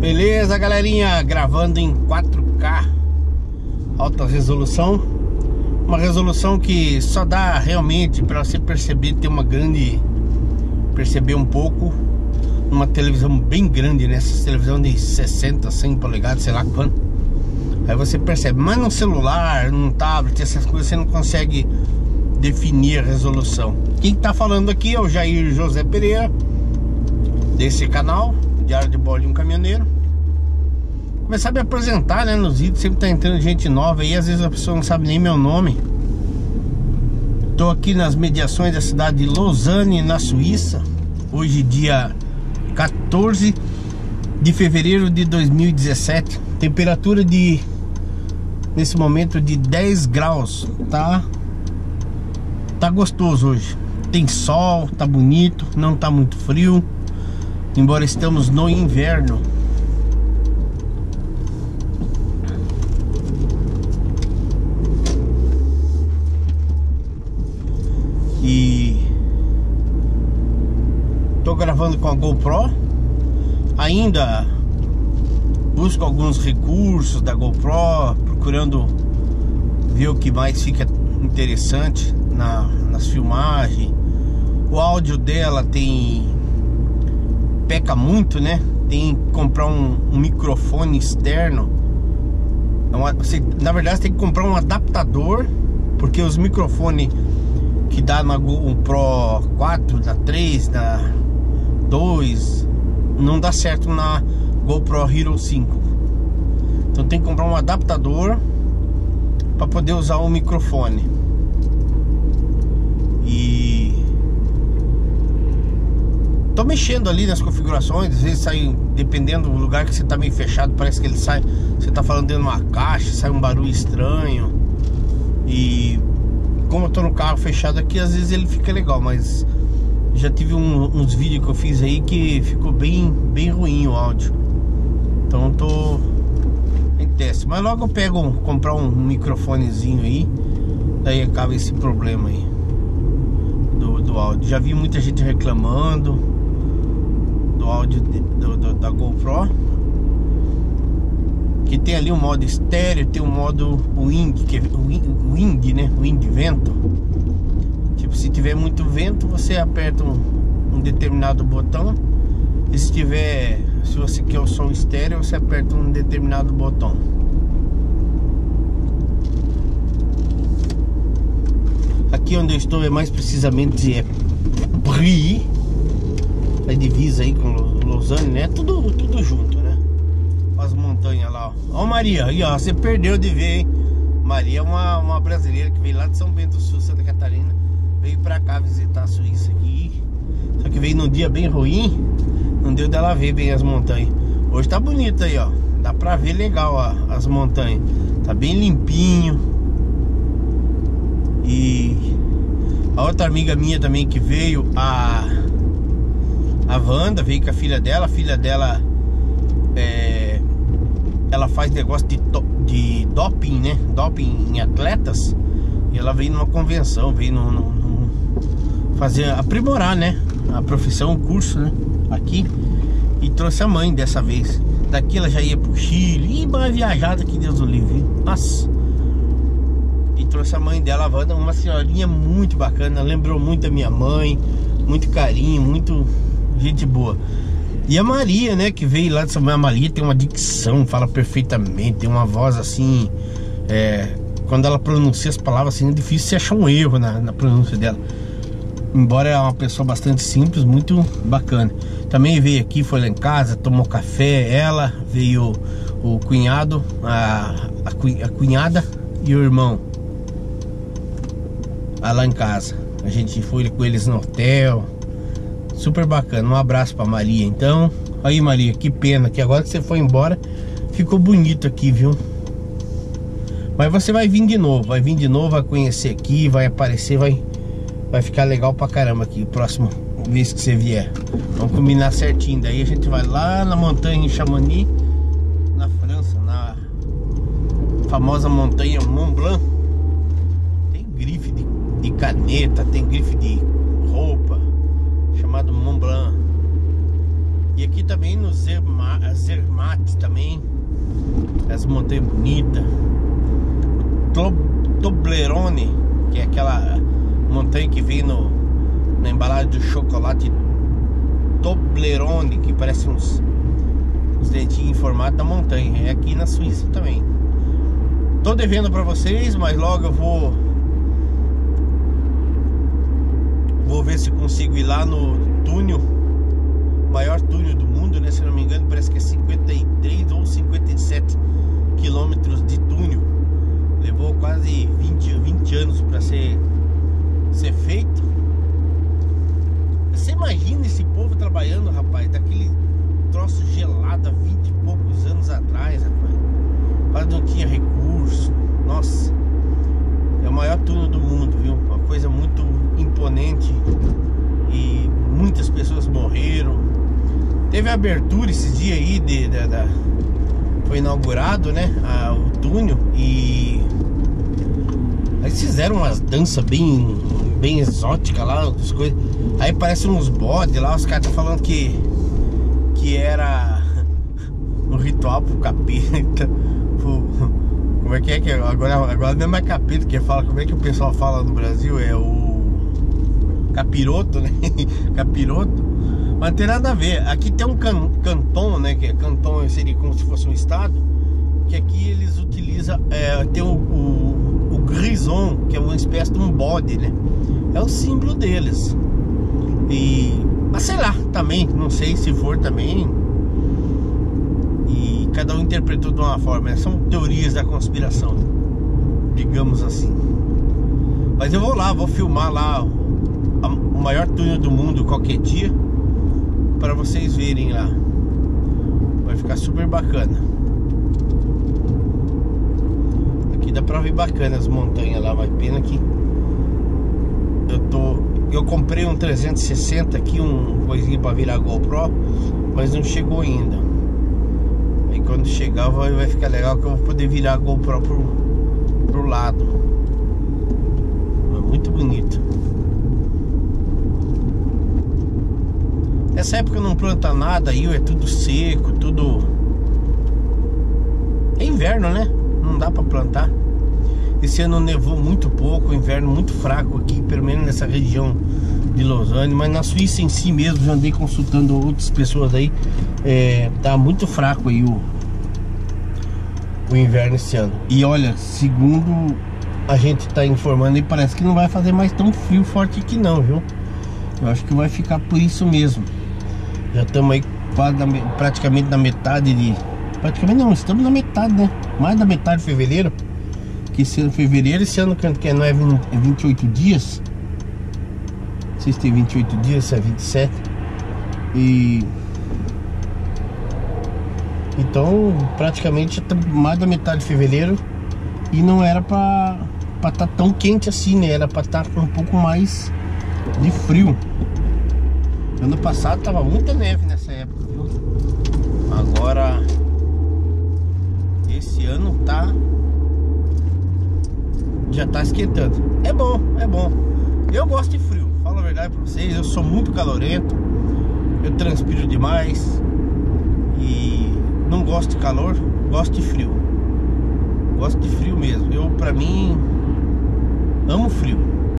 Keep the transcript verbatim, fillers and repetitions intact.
Beleza, galerinha, gravando em quatro K, alta resolução. Uma resolução que só dá realmente para você perceber, ter uma grande, perceber um pouco, uma televisão bem grande, nessa televisão de sessenta, cem polegadas, sei lá quanto. Aí você percebe, mas no celular, num tablet, essas coisas você não consegue definir a resolução. Quem tá falando aqui é o Jair José Pereira, desse canal Diário de Bordo de um Caminhoneiro. Começar a me apresentar, né, nos vídeos. Sempre tá entrando gente nova aí, às vezes a pessoa não sabe nem meu nome. Tô aqui nas mediações da cidade de Lausanne, na Suíça. Hoje dia quatorze de fevereiro de dois mil e dezessete. Temperatura de, nesse momento, de dez graus. Tá Tá gostoso hoje. Tem sol, tá bonito, não tá muito frio, embora estamos no inverno. E tô gravando com a GoPro. Ainda busco alguns recursos da GoPro, procurando ver o que mais fica interessante na, nas filmagens. O áudio dela tem peca muito, né? Tem que comprar um, um microfone externo. Uma, você, na verdade você tem que comprar um adaptador, porque os microfones que dá na GoPro quatro, na três, na dois, não dá certo na GoPro Hero cinco. Então tem que comprar um adaptador para poder usar o microfone. E tô mexendo ali nas configurações. Às vezes sai, dependendo do lugar que você tá meio fechado, parece que ele sai, você tá falando dentro de uma caixa, sai um barulho estranho. E como eu tô no carro fechado aqui, às vezes ele fica legal, mas já tive um, uns vídeos que eu fiz aí que ficou bem, bem ruim o áudio. Então eu tô em teste, mas logo eu pego, comprar um microfonezinho aí, daí acaba esse problema aí do, do áudio. Já vi muita gente reclamando do áudio de, do, do, da GoPro, que tem ali um modo estéreo, tem um modo wind, que é wind, né? Wind, vento. Tipo, se tiver muito vento, você aperta um, um determinado botão. E se tiver, se você quer o som estéreo, você aperta um determinado botão. Aqui onde eu estou é mais precisamente é Brie, a divisa aí com Lausanne, né? Tudo, tudo junto, né? As montanhas lá, ó. Ó, Maria, aí, ó, você perdeu de ver, hein? Maria é uma, uma brasileira que veio lá de São Bento do Sul, Santa Catarina. Veio pra cá visitar a Suíça aqui. Só que veio num dia bem ruim, não deu dela ver bem as montanhas. Hoje tá bonito aí, ó. Dá pra ver legal, ó, as montanhas. Tá bem limpinho. E a outra amiga minha também que veio, a A Wanda, veio com a filha dela. A filha dela é, ela faz negócio de, de doping, né? Doping em atletas. E ela veio numa convenção, veio no, no, no fazer, aprimorar, né? A profissão, o curso, né? Aqui. E trouxe a mãe dessa vez. Daqui ela já ia pro Chile. E uma viajada, que Deus o livre. Nossa. E trouxe a mãe dela, a Wanda, uma senhorinha muito bacana. Lembrou muito da minha mãe. Muito carinho, muito gente boa. E a Maria, né, que veio lá de São Paulo. A Maria tem uma dicção, fala perfeitamente, tem uma voz assim, é, quando ela pronuncia as palavras assim, é difícil você achar um erro na, na pronúncia dela. Embora é uma pessoa bastante simples, muito bacana. Também veio aqui, foi lá em casa, tomou café. Ela, veio o cunhado, a, a, a cunhada e o irmão lá em casa. A gente foi com eles no hotel. Super bacana, um abraço pra Maria. Então, aí Maria, que pena que agora que você foi embora, ficou bonito aqui, viu? Mas você vai vir de novo, vai vir de novo, vai conhecer aqui, vai aparecer, vai, vai ficar legal pra caramba aqui, próximo vez que você vier. Vamos combinar certinho, daí a gente vai lá na montanha em Chamonix, na França, na famosa montanha Mont Blanc. Tem grife de, de caneta, tem grife de roupa, chamado Mont Blanc. E aqui também no Zermatt, Zermatt também, as montanhas bonitas. Toblerone, que é aquela montanha que vem no, na embalagem do chocolate Toblerone, que parece uns, uns dentinhos em formato da montanha. É aqui na Suíça também. Tô devendo pra vocês, mas logo eu vou Vou ver se consigo ir lá no túnel, maior túnel do mundo, né? Se não me engano, parece que é cinquenta e três ou cinquenta e sete quilômetros de túnel. Levou quase vinte, vinte anos para ser, ser feito. Você imagina esse povo trabalhando, rapaz, daquele troço gelado há vinte e poucos anos atrás, rapaz. Quase não tinha recurso. Nossa, é o maior túnel do mundo, viu? Uma coisa muito imponente. E muitas pessoas morreram. Teve a abertura esses dias aí de, de, de, foi inaugurado, né, a, o túnel. E aí fizeram umas danças bem, bem exóticas lá, as coisas. Aí parece uns bodes lá. Os caras estão falando que Que era um ritual pro capeta, pro, como é que é que agora, agora não é mais capeta que fala. Como é que o pessoal fala no Brasil? É o capiroto, né? Capiroto. Mas não tem nada a ver. Aqui tem um can, canton, né? Que é canton, seria como se fosse um estado. Que aqui eles utilizam, é, tem o, o, o grison, que é uma espécie de um bode, né? É o símbolo deles. E mas sei lá, também, não sei se for também. E cada um interpretou de uma forma, né? São teorias da conspiração, digamos assim. Mas eu vou lá, vou filmar lá o maior túnel do mundo qualquer dia, para vocês verem lá. Vai ficar super bacana. Aqui dá pra ver bacana as montanhas lá, mas pena que eu tô... Eu comprei um trezentos e sessenta aqui, um coisinho pra virar GoPro, mas não chegou ainda. Aí quando chegar vai, vai ficar legal, que eu vou poder virar a GoPro pro, pro lado. É muito bonito. Essa época não planta nada aí, é tudo seco, tudo... É inverno, né? Não dá pra plantar. Esse ano nevou muito pouco, inverno muito fraco aqui, pelo menos nessa região de Lausanne. Mas na Suíça em si mesmo, já andei consultando outras pessoas aí, é, tá muito fraco aí o, o inverno esse ano. E olha, segundo a gente tá informando aí, parece que não vai fazer mais tão frio forte aqui não, viu? Eu acho que vai ficar por isso mesmo. Já estamos aí quase na, praticamente na metade de... Praticamente não, estamos na metade, né? Mais da metade de fevereiro. Que esse ano, fevereiro, esse ano que não é vinte e oito dias. Não sei se tem vinte e oito dias, se é vinte e sete. E então praticamente mais da metade de fevereiro. E não era pra estar tá tão quente assim, né? Era pra estar tá um pouco mais de frio. Ano passado tava muita neve nessa época, viu? Agora esse ano tá... já tá esquentando. É bom, é bom. Eu gosto de frio, falo a verdade pra vocês. Eu sou muito calorento, eu transpiro demais e não gosto de calor, gosto de frio. Gosto de frio mesmo. Eu, pra mim, amo frio.